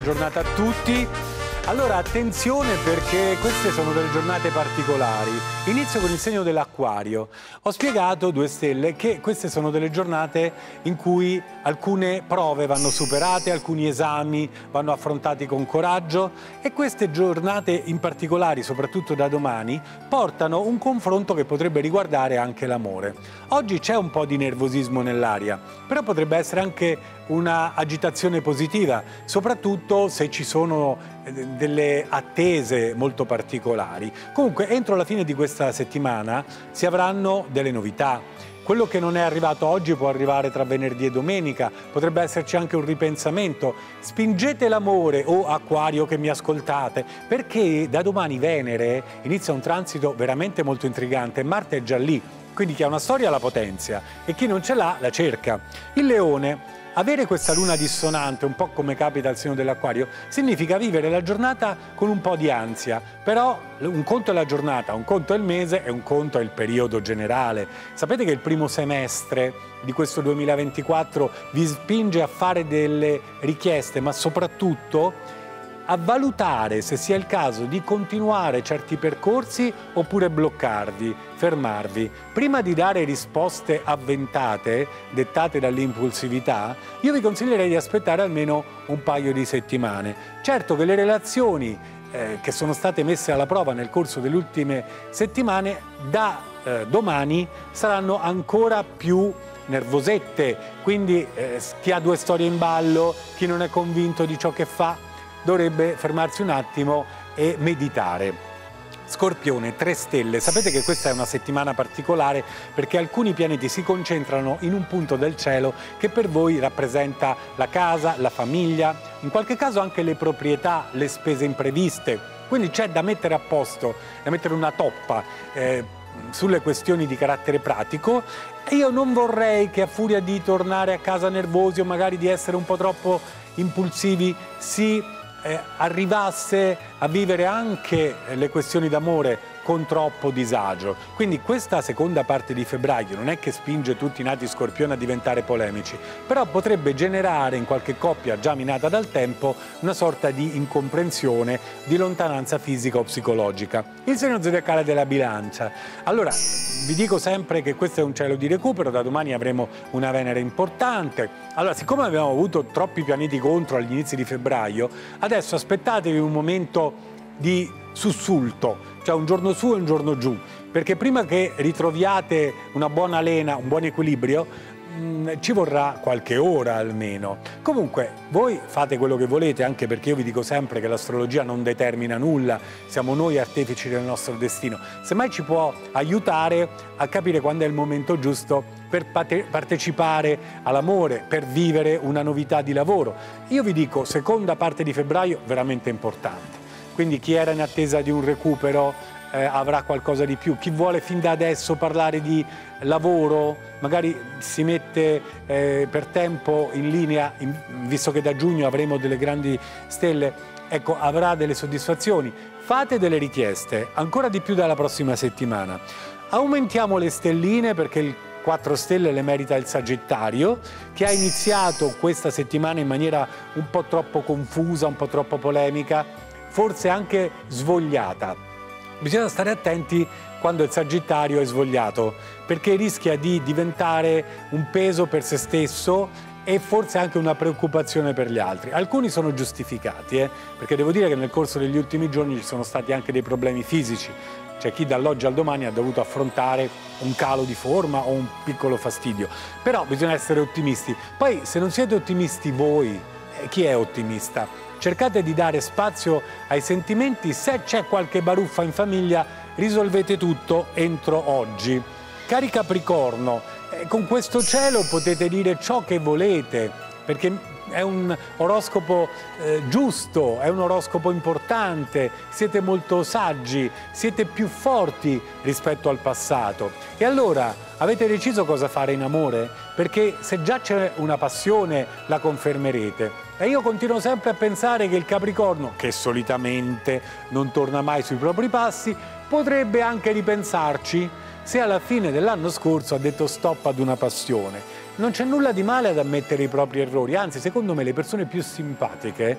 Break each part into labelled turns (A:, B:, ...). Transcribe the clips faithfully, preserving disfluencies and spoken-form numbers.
A: giornata a tutti. Allora, attenzione perché queste sono delle giornate particolari. Inizio con il segno dell'Acquario. Ho spiegato, due stelle, che queste sono delle giornate in cui alcune prove vanno superate, alcuni esami vanno affrontati con coraggio e queste giornate in particolare, soprattutto da domani, portano un confronto che potrebbe riguardare anche l'amore. Oggi c'è un po' di nervosismo nell'aria, però potrebbe essere anche una agitazione positiva, soprattutto se ci sono delle attese molto particolari. Comunque, entro la fine di questa settimana si avranno delle novità. Quello che non è arrivato oggi può arrivare tra venerdì e domenica, potrebbe esserci anche un ripensamento. Spingete l'amore, o Acquario che mi ascoltate, perché da domani Venere inizia un transito veramente molto intrigante. Marte è già lì, quindi chi ha una storia la potenzia e chi non ce l'ha la cerca. Il Leone. Avere questa luna dissonante, un po' come capita al segno dell'Acquario, significa vivere la giornata con un po' di ansia. Però un conto è la giornata, un conto è il mese e un conto è il periodo generale. Sapete che il primo semestre di questo duemilaventiquattro vi spinge a fare delle richieste, ma soprattutto a valutare se sia il caso di continuare certi percorsi oppure bloccarvi, fermarvi. Prima di dare risposte avventate, dettate dall'impulsività, io vi consiglierei di aspettare almeno un paio di settimane. Certo che le relazioni eh, che sono state messe alla prova nel corso delle ultime settimane, da eh, domani saranno ancora più nervosette, quindi eh, chi ha due storie in ballo, chi non è convinto di ciò che fa, dovrebbe fermarsi un attimo e meditare. Scorpione, tre stelle. Sapete che questa è una settimana particolare perché alcuni pianeti si concentrano in un punto del cielo che per voi rappresenta la casa, la famiglia, in qualche caso anche le proprietà, le spese impreviste. Quindi c'è da mettere a posto, da mettere una toppa eh, sulle questioni di carattere pratico. E io non vorrei che a furia di tornare a casa nervosi o magari di essere un po' troppo impulsivi si Eh, arrivasse a vivere anche le questioni d'amore con troppo disagio. Quindi questa seconda parte di febbraio non è che spinge tutti i nati Scorpione a diventare polemici, però potrebbe generare in qualche coppia già minata dal tempo una sorta di incomprensione, di lontananza fisica o psicologica. Il segno zodiacale della Bilancia. Allora, vi dico sempre che questo è un cielo di recupero, da domani avremo una Venere importante. Allora, siccome abbiamo avuto troppi pianeti contro agli inizi di febbraio, adesso aspettatevi un momento di sussulto, cioè un giorno su e un giorno giù, perché prima che ritroviate una buona lena, un buon equilibrio, mh, ci vorrà qualche ora almeno. Comunque, voi fate quello che volete, anche perché io vi dico sempre che l'astrologia non determina nulla, siamo noi artefici del nostro destino. Semmai ci può aiutare a capire quando è il momento giusto per partecipare all'amore, per vivere una novità di lavoro. Io vi dico, seconda parte di febbraio, veramente importante. Quindi chi era in attesa di un recupero eh, avrà qualcosa di più. Chi vuole fin da adesso parlare di lavoro, magari si mette eh, per tempo in linea, in, visto che da giugno avremo delle grandi stelle, ecco, avrà delle soddisfazioni. Fate delle richieste, ancora di più dalla prossima settimana. Aumentiamo le stelline perché il quattro stelle le merita il Sagittario, che ha iniziato questa settimana in maniera un po' troppo confusa, un po' troppo polemica, forse anche svogliata. Bisogna stare attenti quando il Sagittario è svogliato, perché rischia di diventare un peso per se stesso e forse anche una preoccupazione per gli altri. Alcuni sono giustificati, eh? perché devo dire che nel corso degli ultimi giorni ci sono stati anche dei problemi fisici. C'è chi dall'oggi al domani ha dovuto affrontare un calo di forma o un piccolo fastidio. Però bisogna essere ottimisti. Poi, se non siete ottimisti voi, eh, chi è ottimista? Cercate di dare spazio ai sentimenti. Se c'è qualche baruffa in famiglia, risolvete tutto entro oggi. Cari Capricorno, eh, con questo cielo potete dire ciò che volete, perché è un oroscopo eh, giusto, è un oroscopo importante, siete molto saggi, siete più forti rispetto al passato. E allora, avete deciso cosa fare in amore? Perché se già c'è una passione, la confermerete. E io continuo sempre a pensare che il Capricorno, che solitamente non torna mai sui propri passi, potrebbe anche ripensarci se alla fine dell'anno scorso ha detto stop ad una passione. Non c'è nulla di male ad ammettere i propri errori, anzi, secondo me le persone più simpatiche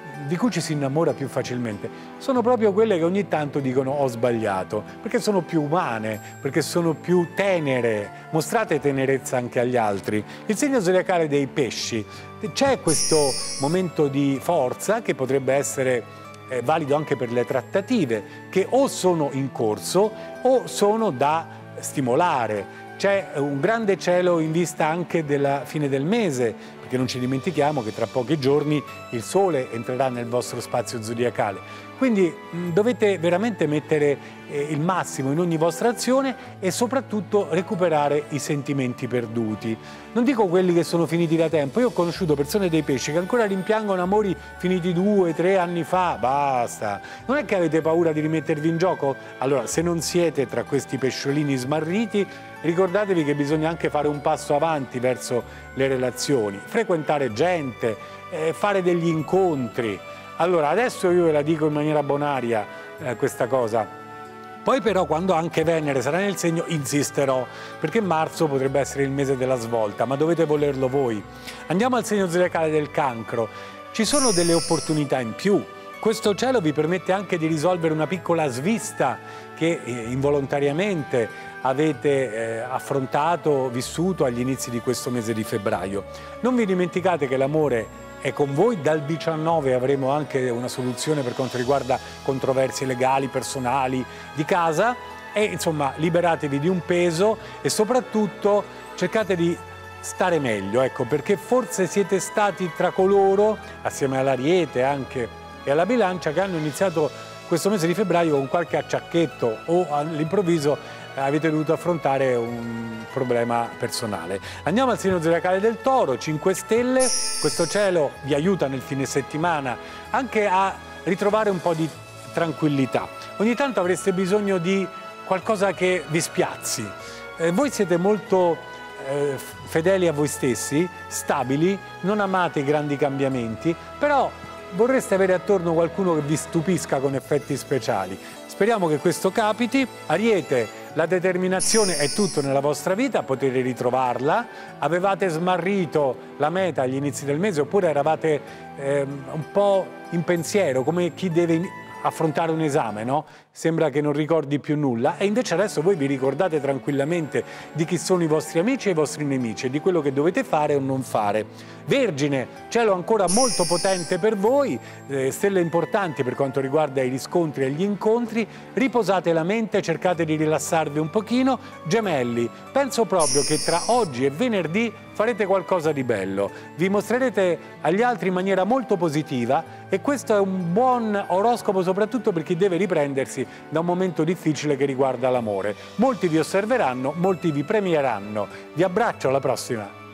A: di cui ci si innamora più facilmente sono proprio quelle che ogni tanto dicono ho sbagliato, perché sono più umane, perché sono più tenere. Mostrate tenerezza anche agli altri. Il segno zodiacale dei pesci, c'è questo momento di forza che potrebbe essere eh, valido anche per le trattative, che o sono in corso o sono da stimolare. C'è un grande cielo in vista anche della fine del mese, perché non ci dimentichiamo che tra pochi giorni il Sole entrerà nel vostro spazio zodiacale. Quindi mh, dovete veramente mettere eh, il massimo in ogni vostra azione e soprattutto recuperare i sentimenti perduti. Non dico quelli che sono finiti da tempo, io ho conosciuto persone dei pesci che ancora rimpiangono amori finiti due, tre anni fa, basta. Non è che avete paura di rimettervi in gioco? Allora, se non siete tra questi pesciolini smarriti, ricordatevi che bisogna anche fare un passo avanti verso le relazioni, frequentare gente, eh, fare degli incontri. Allora, adesso io ve la dico in maniera bonaria eh, questa cosa. Poi però quando anche Venere sarà nel segno insisterò, perché marzo potrebbe essere il mese della svolta, ma dovete volerlo voi. Andiamo al segno zodiacale del Cancro. Ci sono delle opportunità in più. Questo cielo vi permette anche di risolvere una piccola svista che eh, involontariamente avete eh, affrontato, vissuto agli inizi di questo mese di febbraio. Non vi dimenticate che l'amore è con voi, dal diciannove avremo anche una soluzione per quanto riguarda controversie legali, personali, di casa e insomma liberatevi di un peso e soprattutto cercate di stare meglio, ecco, perché forse siete stati tra coloro, assieme all'Ariete anche e alla Bilancia, che hanno iniziato questo mese di febbraio con qualche acciacchetto o all'improvviso avete dovuto affrontare un problema personale. Andiamo al segno zodiacale del Toro, cinque stelle, questo cielo vi aiuta nel fine settimana anche a ritrovare un po' di tranquillità. Ogni tanto avreste bisogno di qualcosa che vi spiazzi. Eh, voi siete molto eh, fedeli a voi stessi, stabili, non amate i grandi cambiamenti, però vorreste avere attorno qualcuno che vi stupisca con effetti speciali. Speriamo che questo capiti. Ariete, la determinazione è tutto nella vostra vita, potete ritrovarla. Avevate smarrito la meta agli inizi del mese oppure eravate ehm, un po' in pensiero, come chi deve affrontare un esame, no? Sembra che non ricordi più nulla e invece adesso voi vi ricordate tranquillamente di chi sono i vostri amici e i vostri nemici e di quello che dovete fare o non fare. Vergine, cielo ancora molto potente per voi, eh, stelle importanti per quanto riguarda i riscontri e gli incontri, riposate la mente, cercate di rilassarvi un pochino. Gemelli, penso proprio che tra oggi e venerdì farete qualcosa di bello, vi mostrerete agli altri in maniera molto positiva e questo è un buon oroscopo soprattutto per chi deve riprendersi da un momento difficile che riguarda l'amore. Molti vi osserveranno, molti vi premieranno. Vi abbraccio, alla prossima!